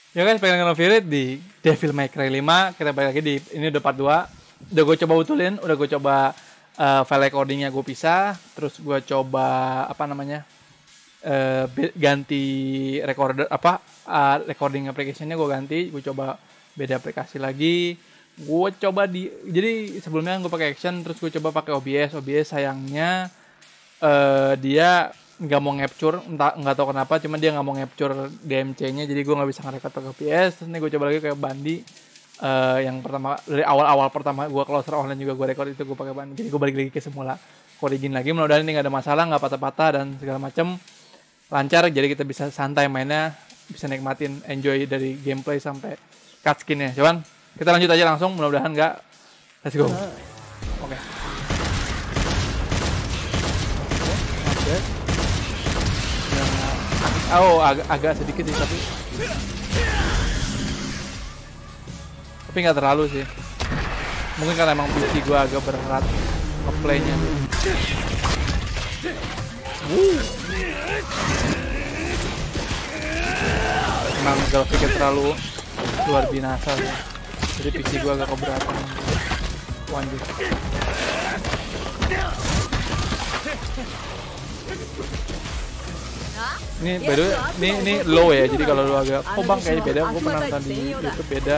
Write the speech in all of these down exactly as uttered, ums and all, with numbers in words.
Ya guys, pengen nge-review di Devil May Cry lima. Kita balik lagi di ini udah part dua. Udah gue coba utulin, udah gue coba uh, file recordingnya gue pisah. Terus gue coba apa namanya uh, ganti recorder apa uh, recording application-nya gue ganti. Gue coba beda aplikasi lagi. Gue coba di jadi sebelumnya gue pakai Action, terus gue coba pakai O B S. O B S sayangnya uh, dia nggak mau capture, entah nggak tahu kenapa, cuman dia nggak mau capture D M C-nya, jadi gue nggak bisa ngerekod pakai O B S. Terus nih gue coba lagi kayak Bandi, uh, yang pertama dari awal-awal pertama gue closer online juga gue record itu gue pakai Bandi, jadi gue balik lagi ke semula Origin lagi. Mudah-mudahan ini nggak ada masalah, nggak patah-patah dan segala macem lancar, jadi kita bisa santai mainnya, bisa nikmatin, enjoy dari gameplay sampai cutscene-nya. Cuman kita lanjut aja langsung, mudah-mudahan nggak. Let's go. Oke. Okay. Okay. Oh, agak, agak sedikit sih, tapi tapi nggak terlalu sih. Mungkin karena emang P C gue agak berat ngeplaynya. Emang grafiknya terlalu luar biasa sih. Jadi P C gue agak keberatan. Lanjut. Ini baru ini ini low ya, jadi kalau lu agak oh bang kayaknya beda, gue pernah nonton di YouTube beda,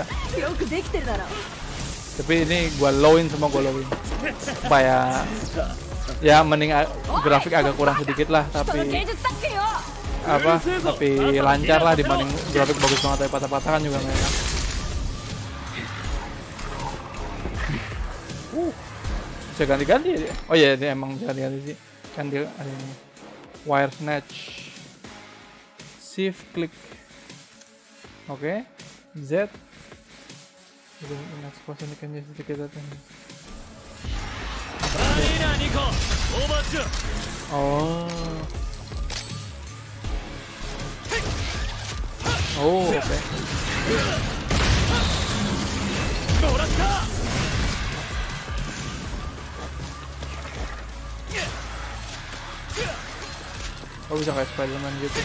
tapi ini gue lowin semua, gue lowin supaya ya mending grafik agak kurang sedikit lah, tapi apa tapi lancar lah dibanding grafik bagus banget tapi patah-patah kan juga nggak enak. Uh, bisa ganti-ganti ya? Oh iya, ini emang ganti-ganti sih, kan dia ada ini wire snatch. Shift klik, oke, okay. Z, next person can just sedikit datang. Oh, oh, oke. Okay. Oh bisa kayak Spiderman gitu.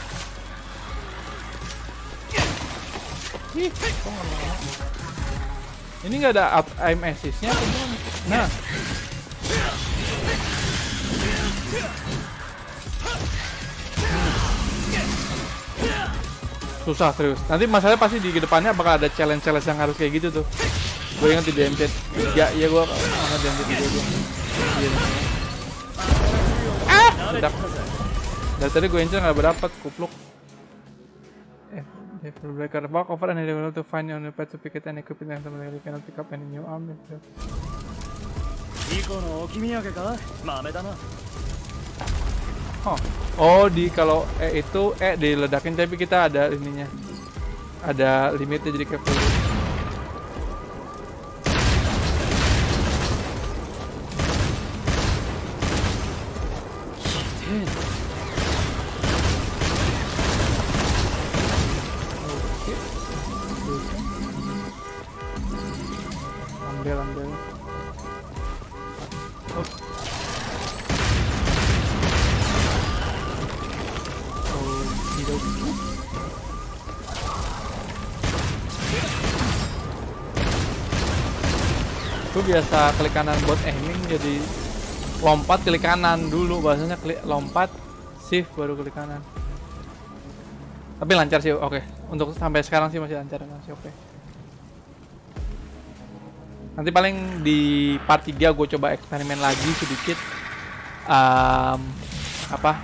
Ih, kok nggak mau? Ini nggak ada up aim assist-nya, nah. Susah serius. Nanti masalahnya pasti di depannya bakal ada challenge-challenge yang harus kayak gitu tuh. Gue ingat di D M C tiga, ya gue sama D M C tiga gue. Ah, sedap. Dari tadi gue incer nggak berdapat, kupluk. Devil Breaker, walk over and able to find on the path to pick it and equip it and something you cannot pick up any new arm. Oh, oh di kalau E itu E diledakin tapi kita ada ininya, ada limitnya jadi kayak full. Ambil, ambil. Oh. Oh, tidak. Gue biasa klik kanan buat aiming, jadi lompat klik kanan dulu, bahasanya klik lompat shift baru klik kanan. Tapi lancar sih, oke. Okay. Untuk sampai sekarang sih masih lancar, masih oke. Okay. Nanti paling di part tiga gue coba eksperimen lagi sedikit, um, apa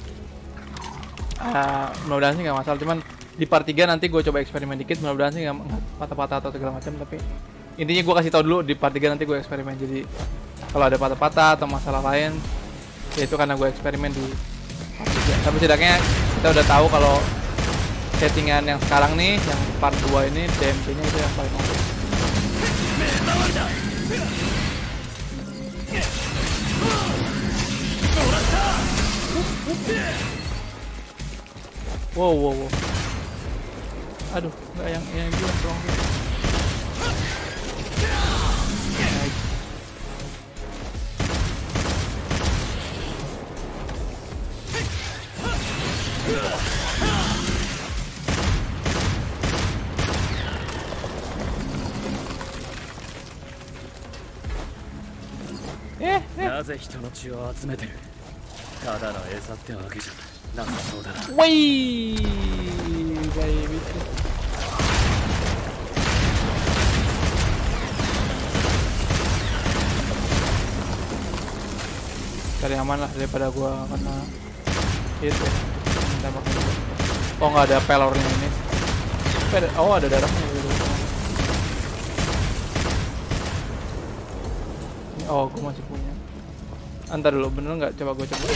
uh, mudah-mudahan sih nggak masalah, cuman di part tiga nanti gue coba eksperimen dikit, mudah-mudahan sih nggak patah-patah atau segala macam, tapi intinya gue kasih tau dulu di part tiga nanti gue eksperimen, jadi kalau ada patah-patah atau masalah lain ya itu karena gue eksperimen di part tiga. Tapi setidaknya kita udah tahu kalau settingan yang sekarang nih, yang part dua ini D M C-nya itu yang paling oke. Wow, wow, wow. Aduh, nggak yang yang itu yang tolong. Nice. なぜ人の血を集めてる。ただの餌ってわけじゃなさそうだな。 Wih, baby. Cari aman lah daripada gua kena hit ya. Minta makan dulu. Oh nggak ada pelornya ini. Ada, oh ada darahnya gitu. Oh gua masih punya. Antar dulu bener nggak? Coba gua coba.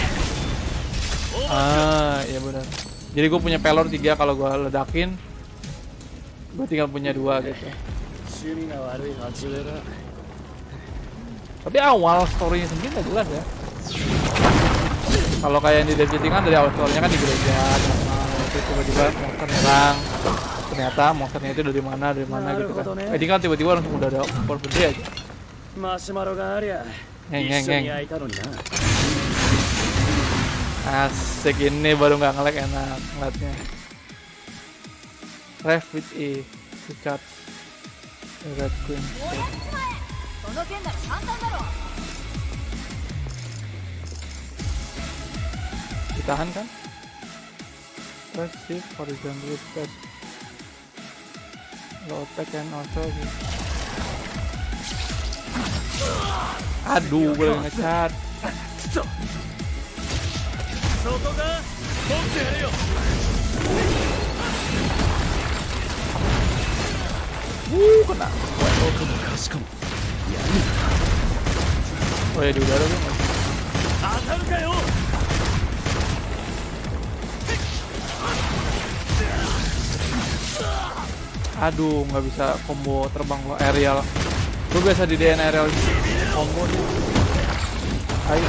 Ah iya benar. Jadi gue punya pelor tiga, kalau gue ledakin gue tinggal punya dua gitu. Tapi awal storynya sendiri nggak jelas ya. Kalau kayak yang di Dead City kan dari awal storynya kan di gereja, itu tiba-tiba monster nyerang. Ternyata monsternya itu dari mana dari mana gitu kan. Ini kan tiba-tiba langsung udah ada kompor gede aja. Ngeng ngeng ngeng. Asik, ini baru nggak nge-lag, enak ngeliatnya. Ref with E to cut Red Queen. Ditahan kan? Press shift horizontally press. Low attack and also. Aduh, gue lagi nge-chat. Wuh, kena. Oh ya di udara tuh. Aduh, nggak bisa combo terbang lo aerial. Gue biasa di D N aerial combo nih. Ayo.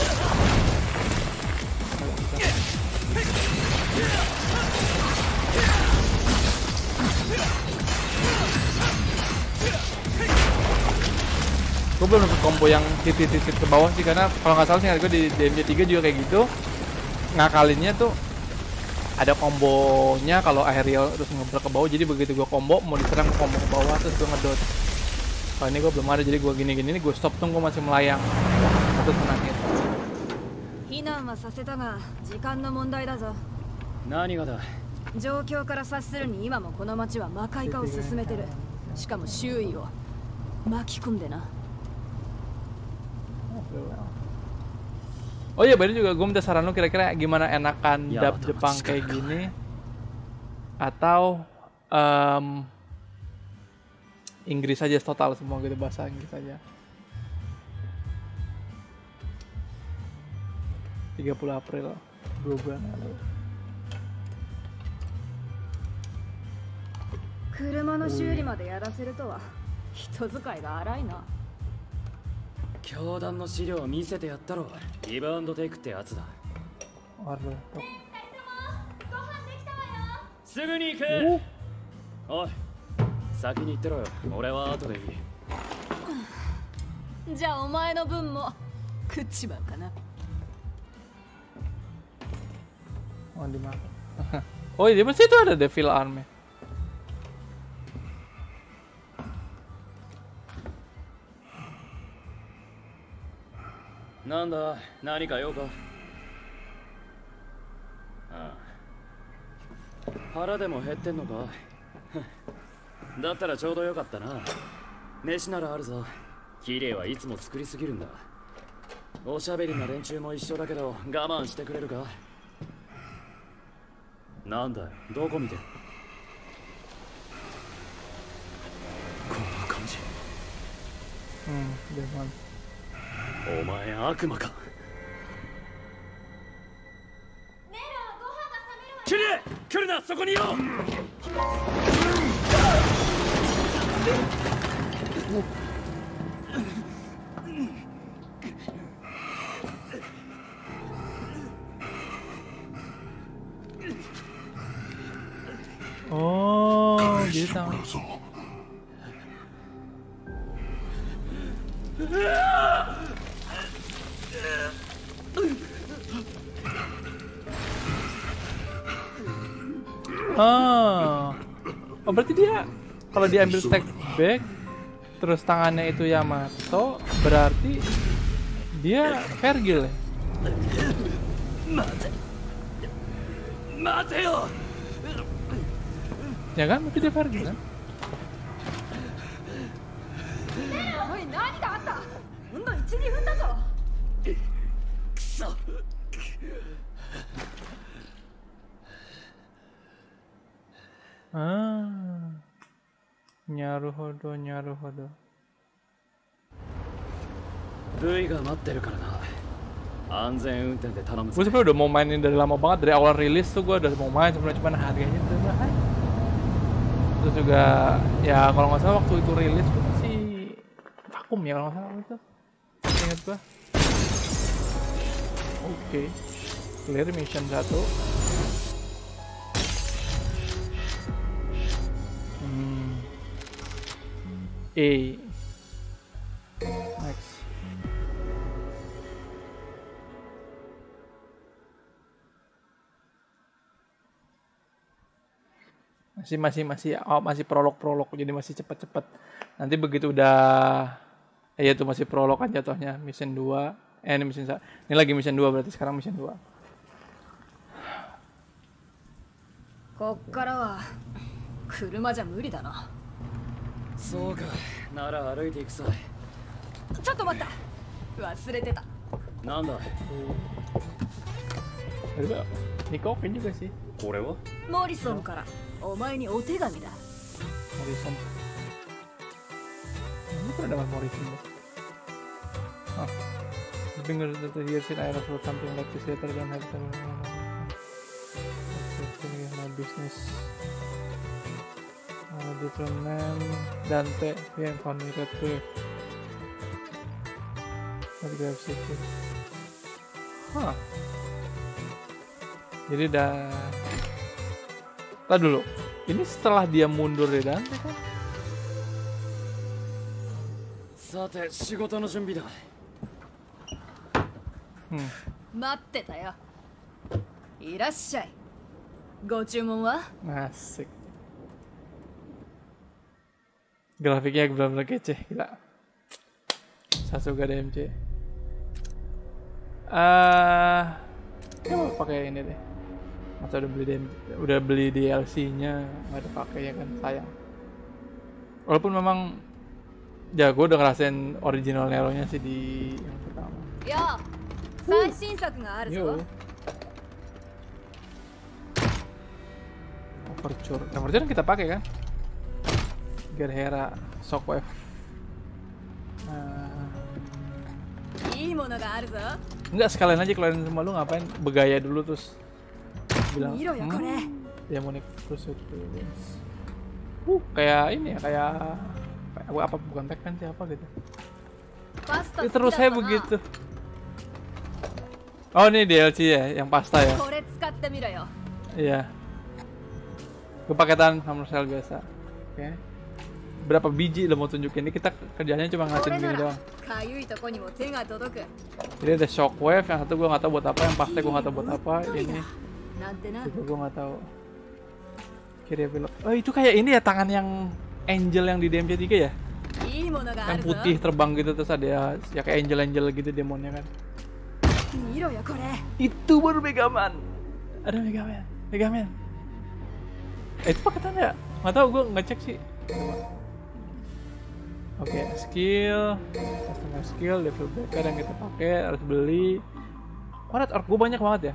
Gue belum dapet combo yang titit-titit ke bawah sih, karena kalau nggak salah sih gue di D M C tiga juga kayak gitu. Ngakalinnya tuh ada kombonya kalau aerial terus ngebrek ke bawah, jadi begitu gue combo mau diserang combo ke bawah terus gue ngedot. Kalau ini gue belum ada, jadi gue gini-gini nih gue stop tuh, gue masih melayang terus kena hit. 避難はさせたが時間の問題だぞ。 何がだ。 状況から察するに今もこの町は魔界化を進めてる。しかも周囲を巻き込んでな。 Oh iya, baru juga gue minta saran lu kira-kira gimana enakan ya, dub Jepang kayak gini atau um, Inggris aja total semua gitu, bahasa Inggris aja. tiga puluh April, dua bulan lalu. 車の修理までやらせるとは人使いが荒いな。 教団の資料を見せてやったろ。リバウンドテイクってやつだ。すぐに行く。おい、先に行ってろよ。俺は後でいい。 じゃあお前の分も食っちまうかな。 Oh, di mana? Oh, di situ ada Devil Army. なんだ、何か用か。ああ、腹でも減ってんのか。だったらちょうどよかったな。飯ならあるぞ。綺麗はいつも作りすぎるんだ。おしゃべりな連中も一緒だけど我慢してくれるか。なんだよ、どこ見てる。こんな感じ。 うん、でも。 お前悪魔か。キリエ、来るな、そこによ。 Oh, gitu. Oh, oh berarti dia kalau diambil stack back terus tangannya itu Yamato, berarti Dia Vergil ya? Mateo. Ya kan? Tapi dia Vergil kan? おい、何があった？ほんの一、二分だぞ。 くそ。 Ah, nyaruhodo, nyaruhodo. V が待ってるからな。安全運転で頼むぞ。 Gue sebenarnya udah mau mainin dari lama banget, dari awal rilis tuh gue udah mau main sebenarnya, cuman harganya tuh mahal. Terus juga ya kalau nggak salah waktu itu rilis gue masih vakum ya kalau nggak salah itu. Ingat gue. Oke, clear mission satu. Hmm. A. Next. Masih masih masih oh, masih prolog-prolog, jadi masih cepet-cepet. Nanti begitu udah eh ya tuh masih prolog kan jatuhnya, mission dua. Eh ini mission ini lagi mission dua berarti sekarang mission dua. こっからは車じゃ無理だな。 そうか。なら歩いていくさ。 ちょっと待った。忘れてた。 なんだ。 Aduh, ini kopi juga sih. これは？ モリソンからお前にお手紙だ。 Morrison. Ini pernah dapat Morrison loh. Ah, the fingers that the years in Iris were something like this later than have some my business. Uh, different name Dante, yeah, found me red wave. Let's grab city. Hah. Jadi dah. Tadi dulu. Ini setelah dia mundur dari Dante kan? さて、仕事の準備だ。 Hmm. 待ってたよ。いらっしゃい。ご注文は？ Asik. Grafiknya benar-benar kece, gila. Sasuga D M C. Ah, uh, mau pakai ini deh. Masa udah beli D M C, udah beli D L C-nya nggak ada pakai ya kan, sayang. Walaupun memang ya gue udah ngerasain original Nero-nya sih di yang pertama. Ya, 最新作があるぞ。 Yo. Overture, Overture kita pakai kan? Gerhera, Shockwave. Nah, いいものがあるぞ。 enggak sekalian aja keluarin semua, lu ngapain begaya dulu terus bilang Miro ya kore. Demonic Pursuit. Uh, kayak ini ya, kayak kayak apa bukan Tekken siapa gitu. Pasta. Ya, terus saya begitu. Oh, ini D L C ya, yang pasta ya. これ使ってみろよ。 Iya. Gue paketan Hammer Cell biasa. Oke. Berapa biji lo mau tunjukin? Ini kita kerjanya cuma ngasihin gini doang. かゆいとこにも手が届く。 Jadi ada Shockwave, yang satu gue nggak tahu buat apa, yang pasta gue nggak tahu buat apa. Ini なんてな。 itu gue nggak tahu. Kiri belok. Oh itu kayak ini ya, tangan yang Angel yang di D M C tiga ya? いいものがあ Yang るぞ。 putih terbang gitu, terus ada ya, ya kayak Angel-Angel gitu demonnya kan. 見ろよこれ。 Itu baru Megaman. Ada Megaman. Megaman. Eh itu paketan ya? Nggak tahu, gue ngecek sih. Oke, okay, skill, customer skill, level breaker yang kita pakai harus beli. Oh, red orc gue banyak banget ya.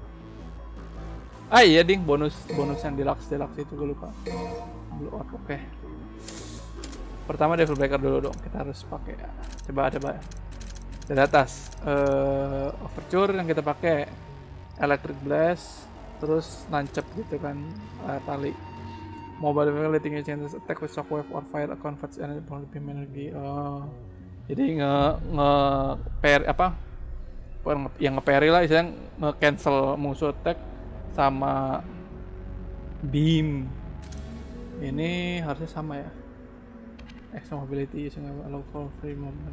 Ah iya ding, bonus bonus yang deluxe deluxe itu gue lupa. Blue orc, oke. Okay. Pertama level breaker dulu dong, kita harus pakai. Coba ada banyak. Dari atas, uh, overture yang kita pakai, electric blast, terus nancep gitu kan, uh, tali. Mobile vehicle letting chances attack with shockwave or fire converts energy from beam energy. Oh, jadi nge nge per apa? Yang nge parry lah, istilahnya nge cancel musuh attack sama beam. Ini harusnya sama ya. Extra mobility using allow for free movement.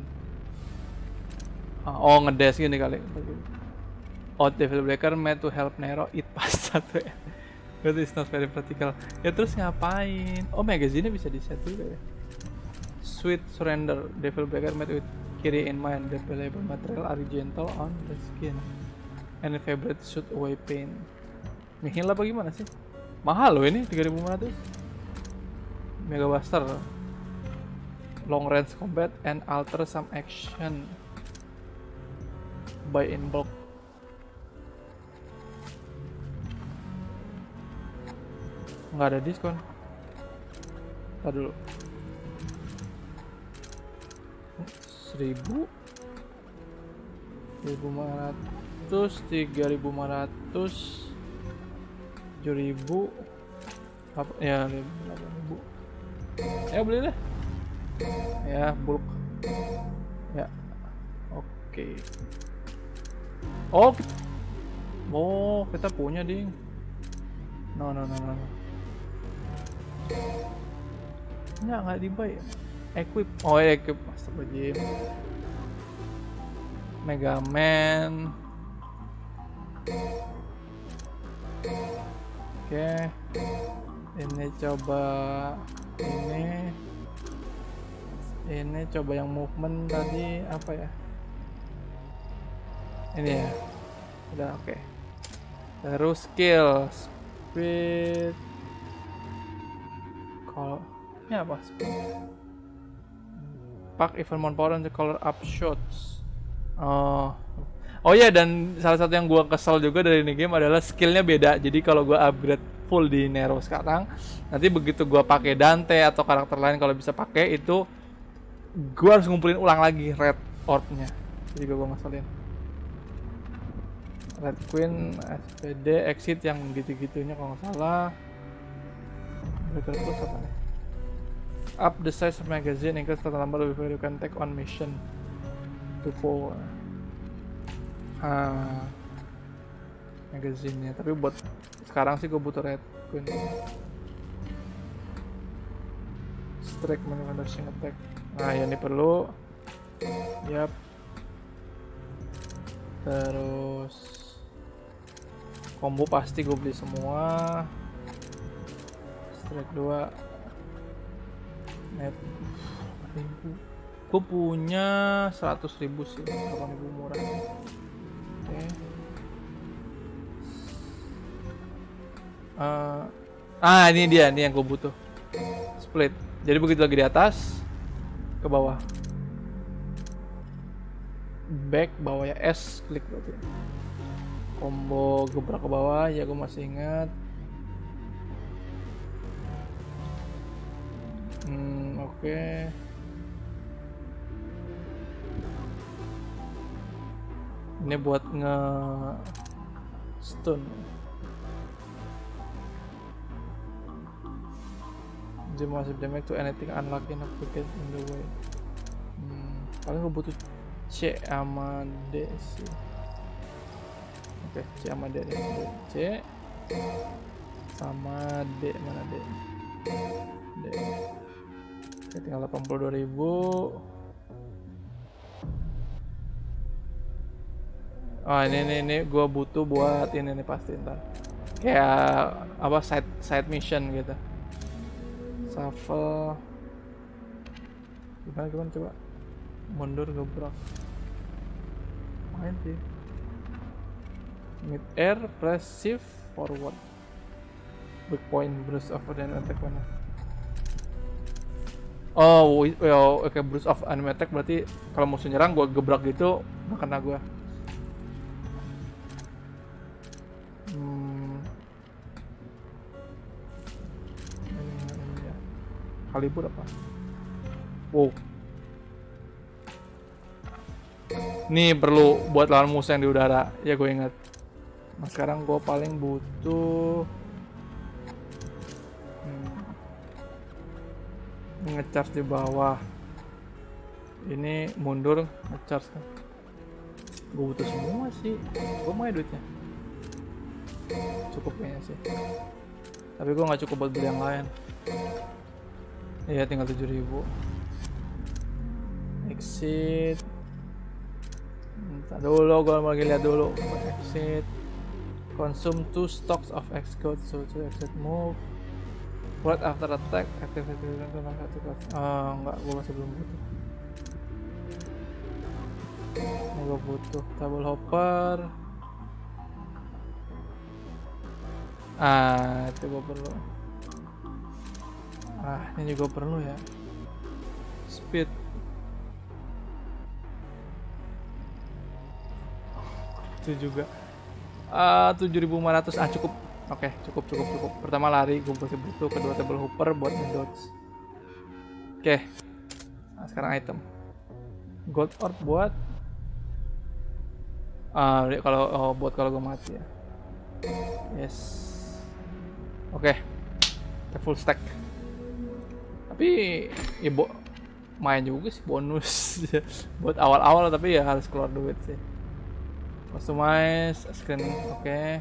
Oh, ngedash gini kali. Oh, devil breaker made to help Nero eat pasta tuh ya. But it's not very practical. Ya terus ngapain? Oh, magazine bisa di set juga ya. Sweet surrender, devil breaker made with Carry in mind the valuable material are gentle on the skin and favorite shoot away pain. Nihil apa gimana sih? Mahal loh ini tiga ribu lima ratus. Mega Buster, long range combat and alter some action. Buy in bulk. Nggak ada diskon. Ntar dulu. Seribu, seribu lima ratus, tiga ribu lima ratus, tujuh ribu, apa ya, delapan ribu. Ya beli deh. Ya bulk. Ya. Oke. Oh. Oh, kita punya ding. No no no no. Nggak nggak dibuy. Equip. Oh ya, equip Master Gym. Mega Man. Oke. Ini coba ini. Ini coba yang movement tadi apa ya? Ini ya. Udah oke. Okay. Terus skill, speed. Kalau ini apa? Speed. Pack even more power to color up shots. Oh, oh ya, dan salah satu yang gua kesel juga dari ini game adalah skillnya beda. Jadi kalau gua upgrade full di Nero sekarang, nanti begitu gua pakai Dante atau karakter lain kalau bisa pakai itu, gua harus ngumpulin ulang lagi red orb-nya. Jadi gua ngeselin. Red Queen, S P D, exit yang gitu-gitunya kalau nggak salah. Terus apa nih? Up the size of magazine, increase total number of people you can take on mission to four. Ah, magazine-nya. Tapi buat sekarang sih gue butuh Red Queen. Strike menu dashing attack. Nah, ya ini perlu. Yap. Terus combo pasti gue beli semua. Strike dua. Net ribu. Gue punya seratus ribu sih, delapan ribu murah. Oke. Okay. Uh, ah ini dia, ini yang gue butuh. Split. Jadi begitu lagi di atas, ke bawah. Back, bawah ya S, klik berarti. Combo gebrak ke bawah, ya gue masih ingat. Hmm, oke. Okay. Ini buat nge stun. Do massive damage to anything unlucky enough to get in the way. Hmm, paling gue butuh C sama D sih. Oke, okay, C sama D nih. C sama D, mana D? D. Oke, tinggal delapan puluh dua ribu. Oh ini ini, ini gue butuh buat ini nih pasti ntar. Kayak apa side side mission gitu. Shuffle. Gimana gimana coba? Mundur gebrak. Main sih. Mid air, press shift forward. Big point burst of an attack mana? Oh, oke okay, burst of enemy attack berarti kalau musuh nyerang gua gebrak gitu nggak kena gua. Hmm. Kalibur apa? Wow. Nih perlu buat lawan musuh yang di udara. Ya gue ingat. Nah sekarang gue paling butuh hmm. nge-charge di bawah. Ini mundur nge-charge kan. Gue butuh semua sih. Gue mau duitnya. Cukup kayaknya sih. Tapi gue nggak cukup buat beli yang lain. Iya tinggal tujuh ribu. Exit. Ntar dulu gue lagi lihat dulu. Exit. Consume two stocks of X code so to exit move. Right after attack activate the uh, enggak, gue masih belum butuh. Ini gue butuh table hopper. Ah, itu gue perlu. Ah, ini juga perlu ya. Speed. Itu juga. Ah, tujuh ribu lima ratus. Ah, cukup. Oke, okay, cukup, cukup, cukup. Pertama lari, gue masih butuh. Kedua table hopper buat ngedodge. Oke. Okay. Nah, sekarang item. Gold orb buat. Ah, uh, kalau oh, buat kalau gue mati ya. Yes. Oke. Okay. Full stack. Tapi ya bo main juga sih bonus buat awal-awal, tapi ya harus keluar duit sih. Customize screen, oke. Okay.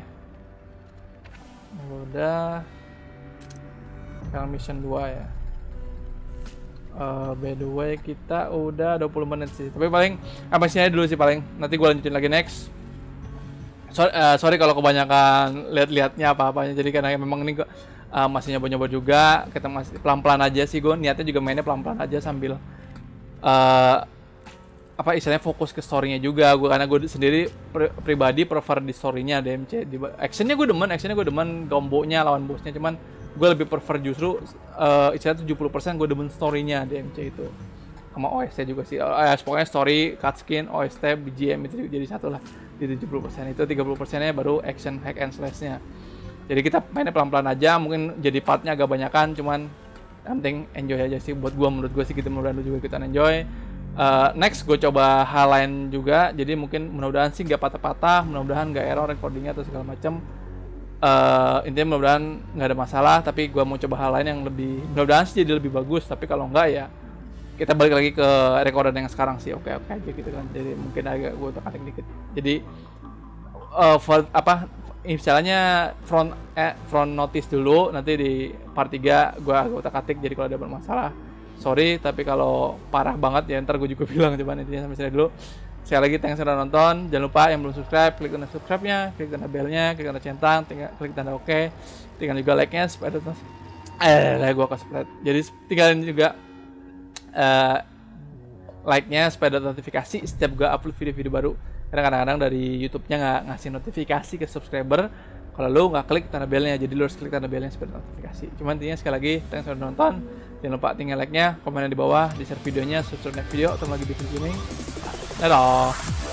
Udah. Sekarang mission dua ya. Uh, by the way kita udah dua puluh menit sih. Tapi paling apa sih dulu sih paling. Nanti gue lanjutin lagi next. Sorry, uh, sorry kalau kebanyakan lihat-lihatnya apa-apanya. Jadi karena memang ini gue uh, masih nyoba-nyoba juga. Kita masih pelan-pelan aja sih, gue niatnya juga mainnya pelan-pelan aja sambil uh, apa istilahnya fokus ke story-nya juga. Gue karena gue sendiri pri pribadi prefer di story-nya D M C. Di actionnya gue demen, actionnya gue demen, combo-nya lawan bosnya. Cuman gue lebih prefer justru uh, istilahnya tujuh puluh persen gue demen story-nya D M C itu. Sama O S T juga sih. Uh, pokoknya story, cutscene, O S T, B G M itu jadi satu lah. Di tujuh puluh persen itu, tiga puluh persen-nya baru action hack and slash-nya. Jadi kita mainnya pelan-pelan aja, mungkin jadi part-nya agak banyakan, cuman yang penting enjoy aja sih. Buat gue, menurut gue sih gitu, mudah-mudahan juga kita enjoy. Uh, next gue coba hal lain juga, jadi mungkin mudah-mudahan sih nggak patah-patah, mudah-mudahan nggak error recordingnya atau segala macam. Uh, intinya mudah-mudahan nggak ada masalah, tapi gue mau coba hal lain yang lebih, mudah-mudahan sih jadi lebih bagus. Tapi kalau nggak ya kita balik lagi ke recorder yang sekarang sih, oke oke aja gitu kan. Jadi mungkin agak gue otak-atik dikit. Jadi uh, for, apa misalnya front eh, front notice dulu, nanti di part tiga gue agak otak-atik. Jadi kalau ada bermasalah sorry, tapi kalau parah banget ya ntar gue juga bilang. Coba intinya sampai sini dulu. Sekali lagi thanks sudah nonton. Jangan lupa yang belum subscribe, klik tanda subscribe-nya, klik tanda bell-nya, klik tanda centang, tinggal klik tanda oke, okay. Tinggal juga like-nya supaya terus eh lah gue kasih spread. Jadi tinggalin juga uh, like-nya supaya ada notifikasi setiap gue upload video-video baru. Karena kadang-kadang dari YouTube-nya nggak ngasih notifikasi ke subscriber kalau lu nggak klik tanda bell-nya. Jadi lu harus klik tanda bell-nya supaya notifikasi. Cuman intinya sekali lagi thanks sudah nonton. Jangan lupa tinggal like-nya, komennya di bawah, di share videonya, subscribe next video atau lagi di video ini. Dadah.